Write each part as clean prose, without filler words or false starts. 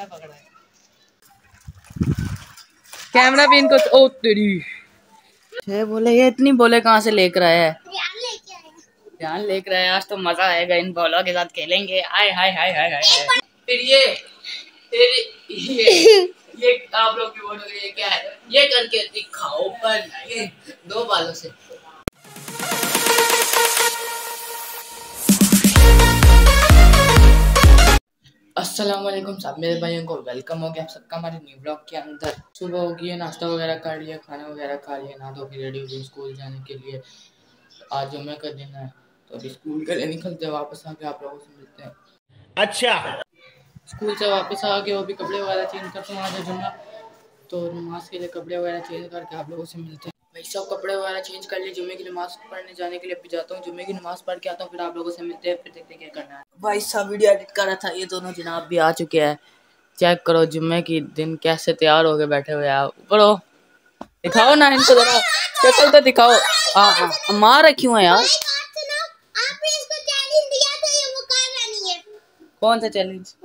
क्या पकड़ा है कैमरा भी इनको। ओ तेरी छह बोले, ये इतनी बोले कहाँ से लेकर आया है? ध्यान लेकर आया। आज तो मजा आएगा, इन बॉलों के साथ खेलेंगे। आय हाय हाय हाय हाय। फिर ये आप लोग की बोलोगे ये क्या है? ये करके दिखाओ पर ये 2 बालों से। अस्सलामुअलैकुम सब मेरे भाइयों को वेलकम हो गया आप सबका हमारे न्यू ब्लॉग के अंदर। सुबह हो गई है, नाश्ता वगैरह कर लिया, खाना वगैरह खा लिया, नहा धो के रेडी हो गई स्कूल जाने के लिए। आज जुम्मे का दिन है तो अभी स्कूल के लिए निकलते हैं। वापस आके आप लोगों से मिलते हैं। अच्छा, स्कूल से वापस आके वो भी कपड़े वगैरह चेंज करते हैं। आज जुम्मा तो नमाज के लिए कपड़े वगैरह चेंज करके आप लोगों से मिलते हैं। भाई सब कपड़े वगैरह चेंज कर लिए, जुम्मे की नमाज पढ़ने जाने के लिए भी जाता हूँ। जुम्मे की नमाज पढ़ के आता हूँ, फिर आप लोगों से मिलते हैं, फिर देखते हैं क्या करना है। भाई सब वीडियो एडिट कर रहा था, ये दोनों जनाब भी आ चुके हैं। चेक करो जुम्मे की दिन कैसे तैयार होके बैठे हुए हैं। ऊपर हो, दिखाओ ना इनको जरा, शक्ल तो दिखाओ। हाँ मार रखी हूँ यार। कौन सा चैलेंज?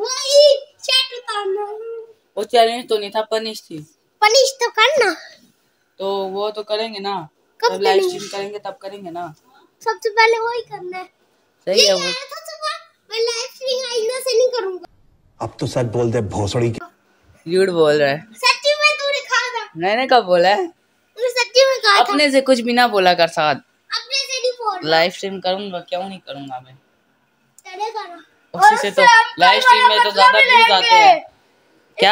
वो चैलेंज तो नहीं था, पनिश थी। पनिश तो करना, तो वो तो करेंगे ना, जब लाइव स्ट्रीम करेंगे तब करेंगे ना। सबसे पहले वही करना है। सही है वो। मैं लाइव स्ट्रीम आईना से नहीं करूंगा। अब तो सच बोल दे भोसड़ी। झूठ बोल रहा है। सच्ची में तूने कहा था। मैंने कब बोला है? तूने सच्ची में कहा था। अपने से कुछ भी ना बोला कर साथ। अपने से नहीं बोल। लाइव स्ट्रीम करूंगा, क्यों नहीं करूंगा मैं? चलेगा ना। उसी से तो लाइव स्ट्रीम में तो ज्यादा व्यूज आते हैं। क्या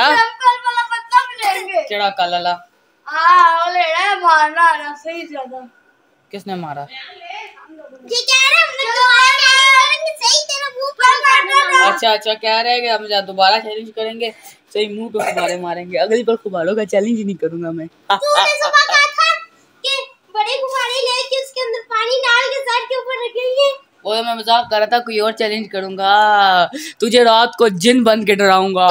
चढ़ा काला? हाँ ले रहा है, मारना ना सही ज्यादा। किसने मारा? ये कह रहा हमने दोबारा सही तेरा मुंह पर। अच्छा कह रहे हैं कि हम दोबारा चैलेंज करेंगे, सही मुंह पे गुब्बारे मारेंगे। अगली बार गुब्बारों का चैलेंज ही नहीं करूंगा मैं। तूने सुबह कहा था कि बड़े गुब्बारे लेके उसके अंदर पानी डाल के सर के ऊपर रखेंगे। वो मैं मजाक कर रहा था, कोई और चैलेंज करूंगा। तुझे रात को जिन बन के डराऊंगा।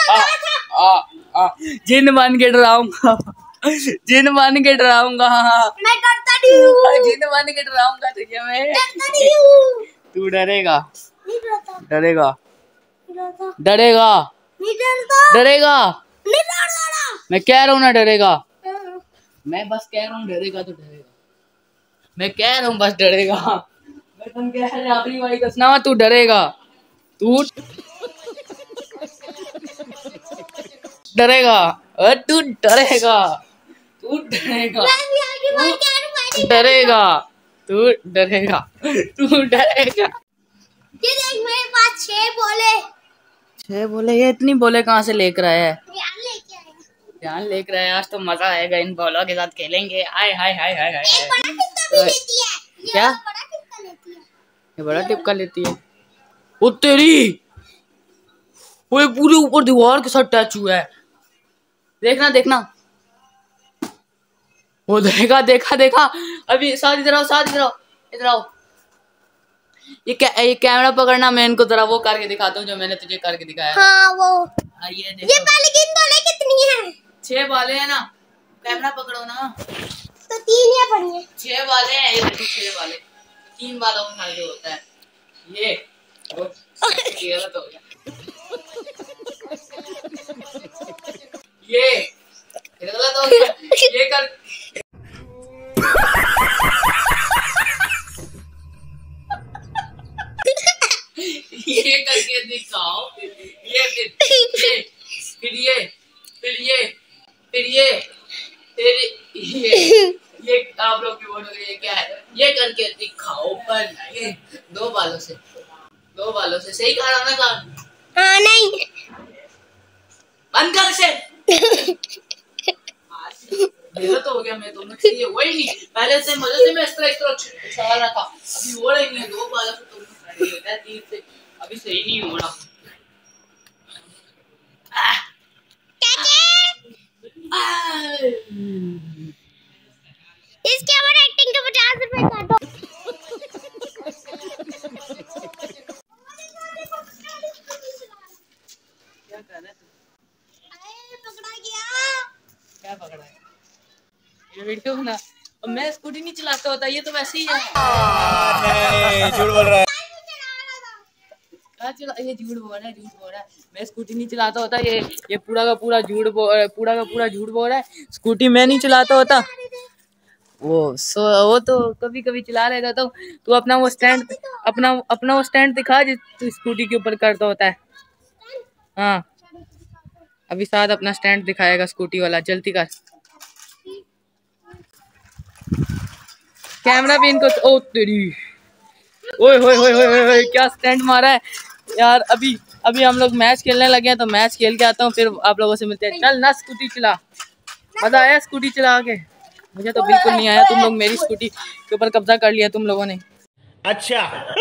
जिन बन के डराऊंगा, जिन बन के डराऊंगा। मैं डरता नहीं हूँ। जिन बन के डराऊंगा तुझे मैं। डरता नहीं हूँ। तू डरेगा? नहीं डरता। डरेगा? डरता डरेगा? नहीं डरता। डरेगा? नहीं डरता। मैं कह रहा हूँ ना डरेगा। मैं बस कह रहा हूँ डरेगा तो डरेगा। मैं कह रहा हूँ बस डरेगा। मैं तुम कह रहे अपनी वाली कसना, तू डरेगा। तू डरेगा? तू डरेगा? तू डरेगा? डरेगा? तू डरेगा? तू डरेगा? ये देख मेरे पास 6 बोले। 6 बोले, ये इतनी बोले कहाँ से लेकर आया है? ध्यान लेके आया। ध्यान लेकर आया। आज तो मजा आएगा, इन बॉलों के साथ खेलेंगे। आय हाय हाय हाय हाय। एक बड़ा टिक्का भी लेती है। क्या? बड़ा टिक्का लेती है। ये बड़ा टिपका लेती है। ओ तेरी, वो ये पूरे ऊपर दीवार के साथ टच हुआ है। देखना देखना, वो देखा देखा देखा। अभी साथ इधर आओ, साथ इधर आओ, इधर आओ। ये कैमरा पकड़ना, मैं इनको जरा वो करके दिखाता हूँ जो मैंने तुझे करके दिखाया। हाँ वो। ये ये बाल गिन बोले कितनी है? 6 बाले हैं ना। कैमरा पकड़ो ना। तो 3 या पड़ी है। 6 बाले हैं, ये देखो 6 बाले। 3 बालों का फायदा होता है। ये गलत हो गया। ये गलत हो गया। ये कर ये करके दिखाओ। ये फिर ये आप लोग की बोलोगे ये क्या है? ये करके दिखाओ पर ये 2 बालों से। 2 बालों से सही कहा ना कान? हाँ नहीं बंद कर से। गलत हो गया। मैं तो मुझसे ये वही नहीं, पहले से मजे से मैं इस तरह चला रहा था। अभी हो रही नहीं है 2 बालों से, तो सही होता है 3 से। अभी सही नहीं हो रहा। इसके बाद एक्टिंग के 50 रुपए काटो। क्या कर रहा है तू? पकड़ा गया। क्या पकड़ा है? ये वीडियो बना। और मैं स्कूटी नहीं चलाता होता, ये तो वैसे ही है। झूठ बोल रहा है। क्या चला, ये झूठ बोल रहा है, झूठ बोल रहा है। मैं स्कूटी नहीं चलाता होता, ये पूरा का पूरा झूठ बोल रहा है। स्कूटी मैं नहीं चलाता होता। वो तो कभी कभी चला लेगा। तो तू अपना वो स्टैंड अपना वो स्टैंड दिखा जो तू स्कूटी के ऊपर करता होता है। हाँ, अभी साथ अपना स्टैंड दिखाएगा स्कूटी वाला, जल्दी कर। कैमरा भी इनको, ओ तेरी, ओए होए होए होए होए, क्या स्टैंड मारा है यार। अभी हम लोग मैच खेलने लगे हैं, तो मैच खेल के आता हूँ, फिर आप लोगों से मिलते हैं। चल ना, स्कूटी चला। मजा आया स्कूटी चला के? मुझे तो बिल्कुल नहीं आया। तुम लोग मेरी स्कूटी के ऊपर कब्जा कर लिया तुम लोगों ने। अच्छा।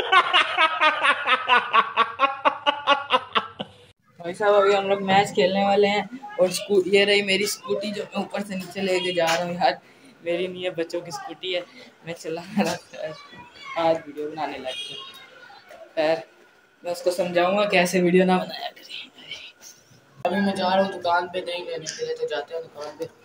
भाई साहब, अभी हम लोग मैच खेलने वाले हैं, और ये रही मेरी स्कूटी जो मैं ऊपर से नीचे लेके जा रहा हूँ यार। मेरी नहीं है, बच्चों की स्कूटी है। मैं चला रहा था, आज वीडियो बनाने लग गया। खैर, मैं उसको समझाऊंगा कैसे वीडियो ना बनाया करें। अभी मैं जा रहा हूँ दुकान पे, दही लेने के लिए, तो जाते हैं दुकान पे।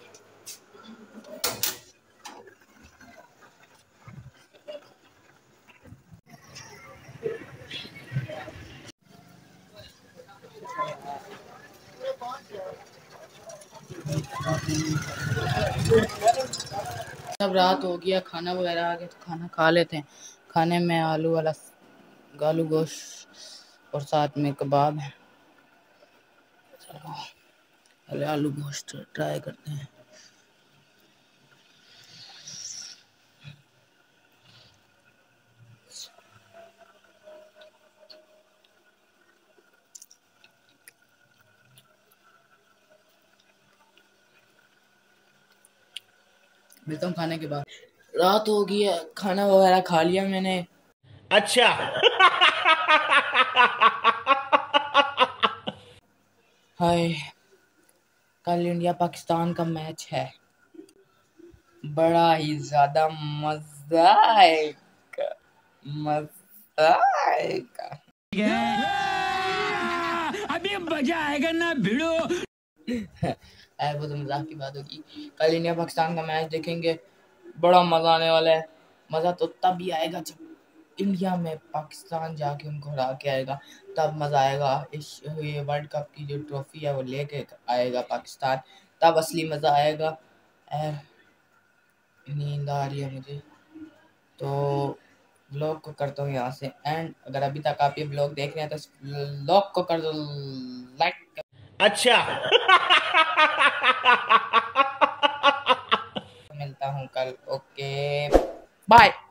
अब रात हो गया, खाना वगैरह आ गया, तो खाना खा लेते हैं। खाने में आलू वाला आलू गोश्त और साथ में कबाब है। चलो पहले आलू गोश्त ट्राई करते हैं। मिलता हूँ खाने के बाद। रात हो गई है, खाना वगैरह खा लिया मैंने। अच्छा। हाय, कल इंडिया पाकिस्तान का मैच है, बड़ा ही ज्यादा मजा आएगा, मजा आएगा। अभी मजा आएगा ना भिड़ो। वो तो मजाक की बात होगी। कल इंडिया पाकिस्तान का मैच देखेंगे, बड़ा मजा आने वाला है। मजा तो तब ही आएगा जब इंडिया में पाकिस्तान जाके उनको हरा के आएगा, तब मजा आएगा। ये वर्ल्ड कप की जो ट्रॉफी है वो लेके आएगा पाकिस्तान, तब असली मजा आएगा। नींद आ रही है मुझे, तो ब्लॉग को करता हूँ यहाँ से एंड। अगर अभी तक आप ये ब्लॉग देख रहे हैं तो ब्लॉग को कर दो लाइक। अच्छा। मिलता हूँ कल, ओके बाय।